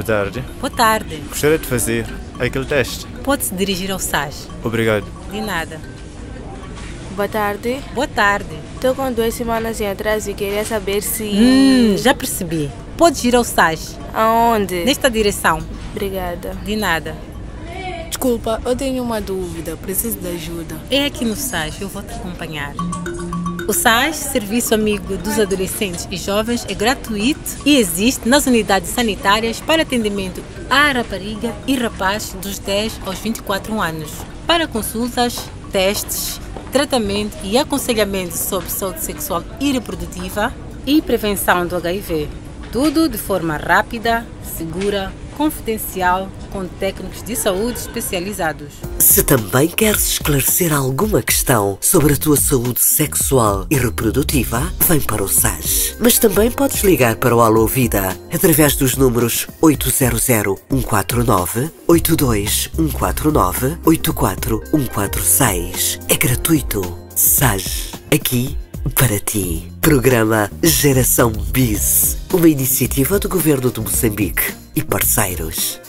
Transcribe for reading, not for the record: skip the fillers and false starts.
Boa tarde. Boa tarde. Gostaria de fazer aquele teste. Pode-se dirigir ao SAS. Obrigado. De nada. Boa tarde. Boa tarde. Estou com 2 semanas em atraso e queria saber se... Já percebi. Pode ir ao SAS. Aonde? Nesta direção. Obrigada. De nada. Desculpa, eu tenho uma dúvida. Preciso de ajuda. É aqui no SAS, eu vou te acompanhar. O SAS, Serviço Amigo dos Adolescentes e Jovens, é gratuito e existe nas unidades sanitárias para atendimento à rapariga e rapaz dos 10 aos 24 anos. Para consultas, testes, tratamento e aconselhamento sobre saúde sexual e reprodutiva e prevenção do HIV. Tudo de forma rápida, segura, confidencial, com técnicos de saúde especializados. Se também queres esclarecer alguma questão sobre a tua saúde sexual e reprodutiva, vem para o SAS. Mas também podes ligar para o Alô Vida através dos números 800 149, 82 149, 84 146. É gratuito. SAS, aqui para ti. Programa Geração Biz, uma iniciativa do Governo de Moçambique e parceiros.